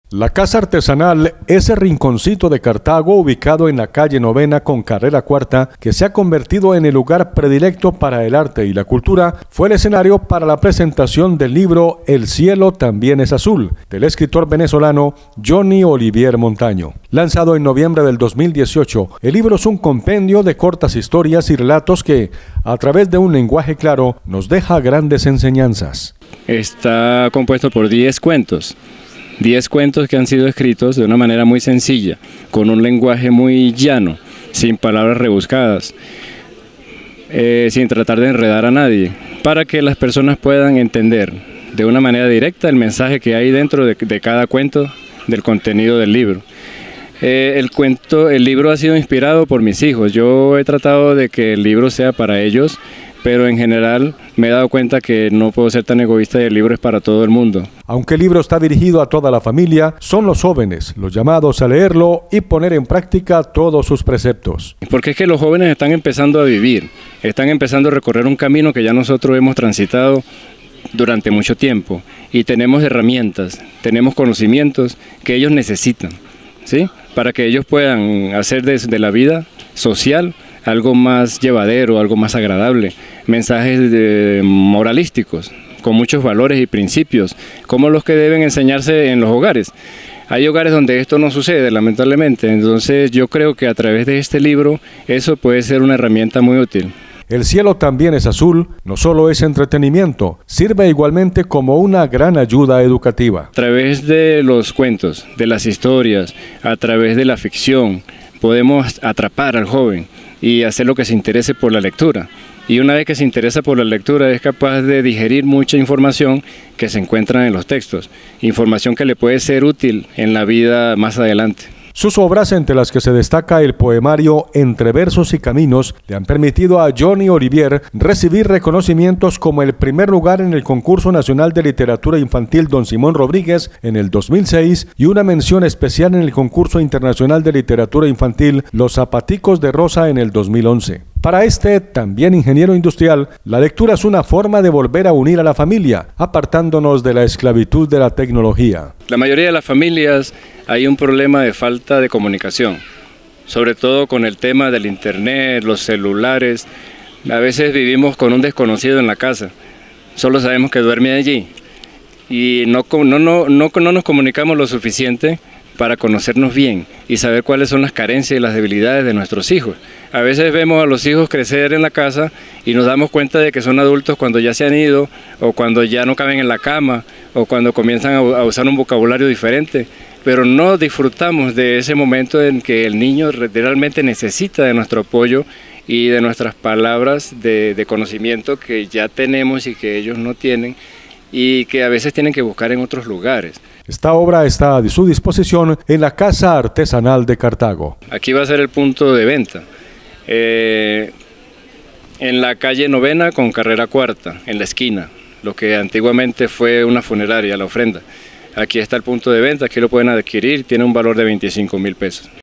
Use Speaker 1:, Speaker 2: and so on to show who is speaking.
Speaker 1: La Casa Artesanal, ese rinconcito de Cartago ubicado en la calle Novena con carrera Cuarta, que se ha convertido en el lugar predilecto para el arte y la cultura, fue el escenario para la presentación del libro El cielo también es azul, del escritor venezolano Johnny Olivier Montaño. Lanzado en noviembre del 2018, el libro es un compendio de cortas historias y relatos que, a través de un lenguaje claro, nos deja grandes enseñanzas.
Speaker 2: Está compuesto por 10 cuentos. 10 cuentos que han sido escritos de una manera muy sencilla, con un lenguaje muy llano, sin palabras rebuscadas, sin tratar de enredar a nadie, para que las personas puedan entender de una manera directa el mensaje que hay dentro de cada cuento del contenido del libro. El libro ha sido inspirado por mis hijos. Yo he tratado de que el libro sea para ellos, pero en general me he dado cuenta que no puedo ser tan egoísta y el libro es para todo el mundo.
Speaker 1: Aunque el libro está dirigido a toda la familia, son los jóvenes los llamados a leerlo y poner en práctica todos sus preceptos.
Speaker 2: Porque es que los jóvenes están empezando a vivir, están empezando a recorrer un camino que ya nosotros hemos transitado durante mucho tiempo y tenemos herramientas, tenemos conocimientos que ellos necesitan, ¿sí? Para que ellos puedan hacer de la vida social algo más llevadero, algo más agradable, mensajes moralísticos, con muchos valores y principios, como los que deben enseñarse en los hogares. Hay hogares donde esto no sucede, lamentablemente, entonces yo creo que a través de este libro eso puede ser una herramienta muy útil.
Speaker 1: El cielo también es azul, no solo es entretenimiento, sirve igualmente como una gran ayuda educativa.
Speaker 2: A través de los cuentos, de las historias, a través de la ficción, podemos atrapar al joven y hacer lo que se interese por la lectura. Y una vez que se interesa por la lectura es capaz de digerir mucha información que se encuentra en los textos, información que le puede ser útil en la vida más adelante.
Speaker 1: Sus obras, entre las que se destaca el poemario Entre versos y caminos, le han permitido a Johnny Olivier recibir reconocimientos como el primer lugar en el Concurso Nacional de Literatura Infantil Don Simón Rodríguez en el 2006 y una mención especial en el Concurso Internacional de Literatura Infantil Los Zapaticos de Rosa en el 2011. Para este, también ingeniero industrial, la lectura es una forma de volver a unir a la familia, apartándonos de la esclavitud de la tecnología.
Speaker 2: La mayoría de las familias hay un problema de falta de comunicación, sobre todo con el tema del internet, los celulares. A veces vivimos con un desconocido en la casa, solo sabemos que duerme allí y no nos comunicamos lo suficiente para conocernos bien y saber cuáles son las carencias y las debilidades de nuestros hijos. A veces vemos a los hijos crecer en la casa y nos damos cuenta de que son adultos cuando ya se han ido o cuando ya no caben en la cama o cuando comienzan a usar un vocabulario diferente, pero no disfrutamos de ese momento en que el niño realmente necesita de nuestro apoyo y de nuestras palabras de conocimiento que ya tenemos y que ellos no tienen y que a veces tienen que buscar en otros lugares.
Speaker 1: Esta obra está a su disposición en la Casa Artesanal de Cartago.
Speaker 2: Aquí va a ser el punto de venta, en la calle Novena con carrera Cuarta, en la esquina, lo que antiguamente fue una funeraria, la ofrenda. Aquí está el punto de venta, aquí lo pueden adquirir, tiene un valor de 25.000 pesos.